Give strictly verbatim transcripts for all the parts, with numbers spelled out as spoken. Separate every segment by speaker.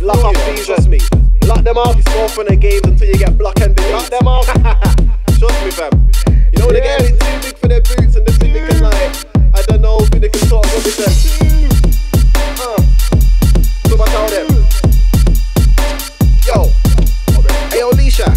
Speaker 1: lock off season. Me. Lock them off. You score from the games until you get block and delete. Lock them off. Trust me, fam. You know, yeah. They get a bit too big for their boots and they think they can, like, I don't know, think they can talk rubbish them. Uh. So I tell them, yo, hey, yo, Leisha,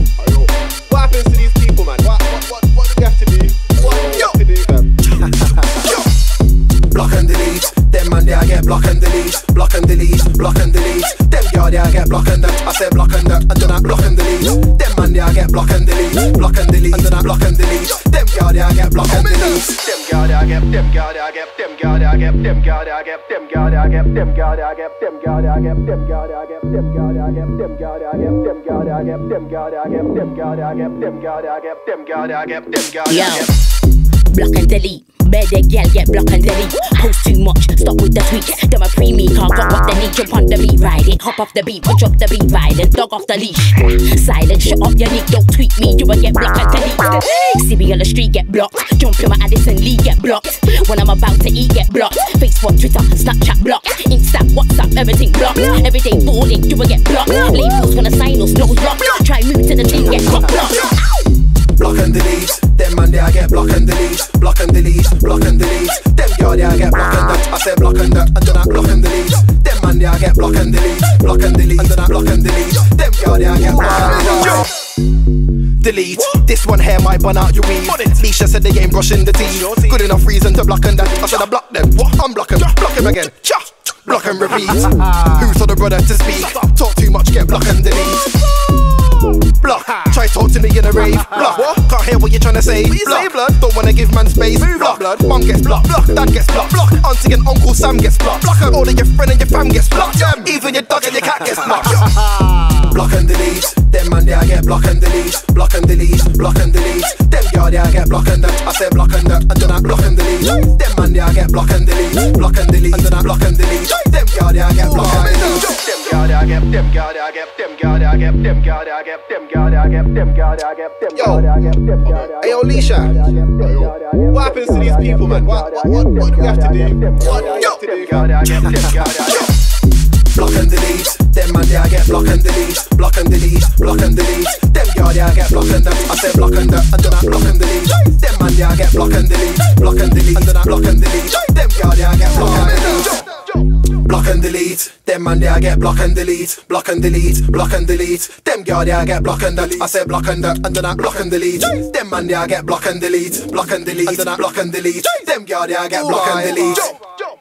Speaker 1: what happens to these people, man? What, what, what, what do we have to do? What do we have to do, fam? Yo.
Speaker 2: Block and delete, them man there I get block and delete, block and delete, block and delete. Them girl there I get block and that, I said block and that, and then I block and delete. Them man there I get block and delete, block and delete, and then I block and delete. Them girl there I get block and delete. Them girl there I get, them girl there I get, them girl there I get, them girl there I get, them girl there I get, them girl there I get, them girl there I get, them girl there I get, them girl there I get, them girl there I get, them girl there I get, them girl there I get, them girl there I get, them girl there I get, them girl there I get, them girl there I get.
Speaker 3: Block and delete. Better gal get block and delete. Post too much, stop with the tweets. Them a pre-me, can't got what they need. Jump on the beat, ride it. Hop off the beat, punch up the beat, violent. Dog off the leash. Silent, shut up your nick. Don't tweet me, you will get block and delete. See me on the street, get blocked. Jump in my Addison Lee, get blocked. When I'm about to eat, get blocked. Facebook, Twitter, Snapchat, blocked. Insta, WhatsApp, everything blocked. Everyday boarding, you will get blocked. Labels gonna sign us, nose blocked. Try move to the thing, get blocked.
Speaker 2: Block and delete, them man there I get block and delete, block and delete, block and delete. Them girl there I get block and that, I say block and that, and then I block and delete. Them man there I get block and delete, block and delete, and then I block and delete. Them girl there I get block and delete. Delete, this one here might burn out your weed. Leisha said they ain't brushing the teeth. Good enough reason to block and that, I said I block them. Unblock them, block him again. Block and repeat. Who saw the brother to speak? Talk too much, get block and delete. Block, try talk to me in a rave. Block, what? Can't hear what you're trying to say. Block, blood, don't wanna give man space. Block, blood, mum gets blocked, block, dad gets blocked, block, auntie and uncle Sam gets blocked, block, all of your friend and your fam gets blocked, even your dog and your cat gets blocked. Block and delete, them man there I get block and delete, block and delete, block and delete. Them girl there I get block and that, I say block and that, and then I block and delete. Them man there I get block and delete, block and delete, and then I block and delete. Them girl there I get block and delete. Them girl there I get, them girl there I get, them girl there I get, them girl there I get, them girl there I get, them girl there I get, them girl there I get, them girl there I get.
Speaker 1: Hey, yo, Leisha, what happens to these people, man? What, what, what, what do we have to do? What do we have to do?
Speaker 2: Block and delete, them man there I get block and delete, block and delete, block and delete. Them girl there I get block and that, I say block and that, and then I block and delete. Them man there I get block and delete, block and delete, and then I block and delete. Them girl there I get block and delete. Block and delete, them man there I get block and delete, block and delete, block and delete. Them girl there I get block and that, I say block and that, and then I block and delete. Them man there I get block and delete, block and delete, and then I block and delete. Them girl there I get block and delete.